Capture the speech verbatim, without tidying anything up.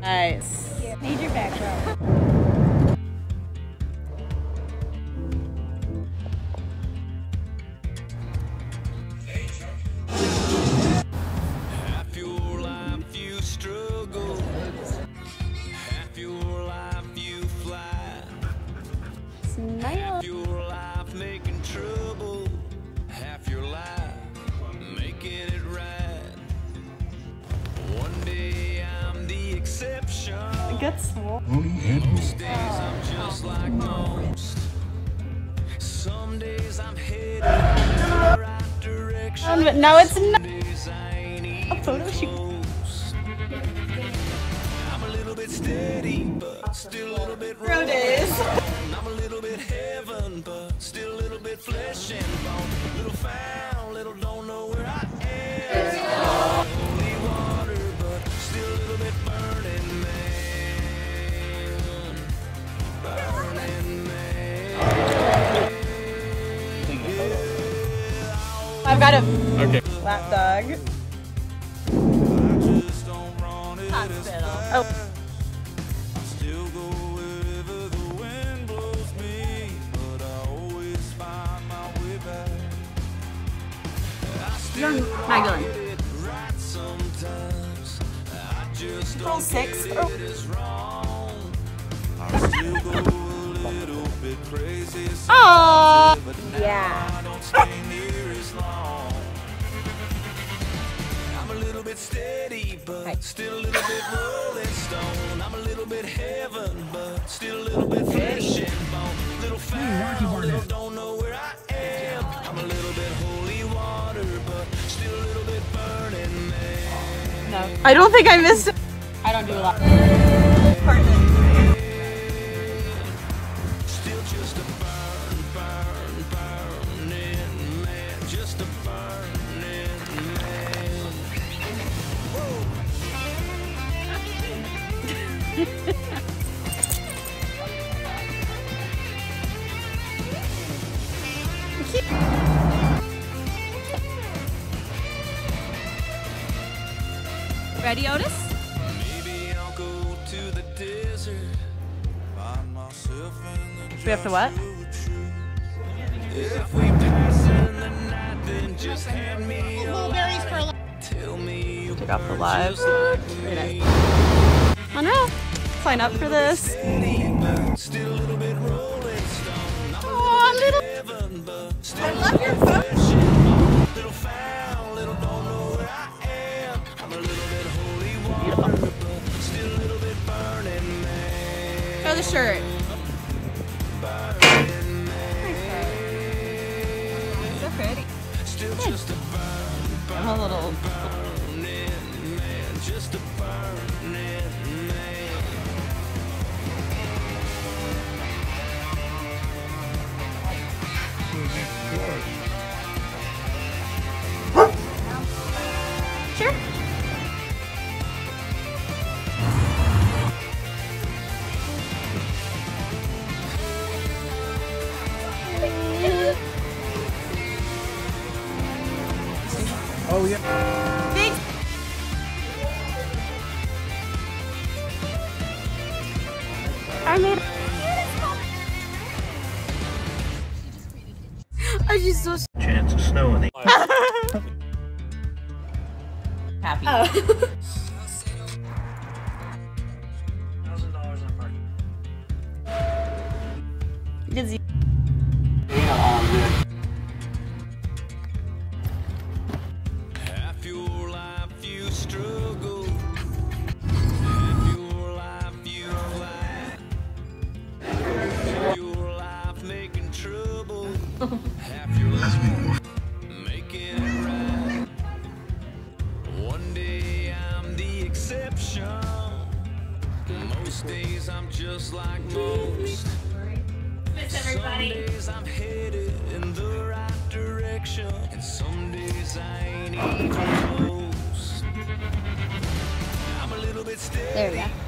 Nice. Major back row. Half your life you struggle, half your life you fly, half your life making trouble, half your life making it right. One day I'm the exception. It gets small. Most days I'm just like most. Some days I'm headed in the right direction. But no, it's not. Days I ain't A even photo shoot. close. I'm a little bit steady, but still a little bit Road days. I'm a little bit heaven, but still a little bit flesh and bone. Little found, little don't know where I am. Holy water, but still a little bit burning man. Burning man. I've got a Okay. lap dog. Hospital. Oh. Still go wherever the wind blows me, but I always find my way back. I still Magdalene. get it right sometimes. I just Control don't six. get Oh. it as wrong. I still go a little bit crazy Aww. sometimes, but now Yeah. I don't stay near as long. I'm a little bit steady, but still a little bit rolling stone. I'm a little bit heaven, but still a little bit flesh and bone. Little found, little don't know where I am. I'm a little bit holy water, but still a little bit burning man. No. I don't think I missed it. I don't do a lot. Still just a burn, burn, burning man. Just a burning man. Ready, Otis? Maybe I'll go to the desert. Find myself in the We have to what? If we pass in the night, then just hand me a light. Tell me you Took off the live. just like Very me. nice. Monroe, sign up for this. Steady, but still a little bit rolling stone. I'm a Aw, little. heaven, but still I love your phone. little found, little don't know where I am. I'm a little bit holy water, but still a little bit burning man. Show the shirt. Burning man. So pretty. Still just a burn, burn, I'm a little. burning man. Just a burning man. Sure. Oh yeah. Big. I made. I just so Chance of snow in the. happy. Oh. Thousand dollars on parking. Did you- Half your life you struggle, half your life you fly, half your life making trouble, half your life making it right. One day I'm the exception, most days I'm just like most. Some days I'm headed in the right direction, and some days I ain't even close. I'm a little bit steady, There we go.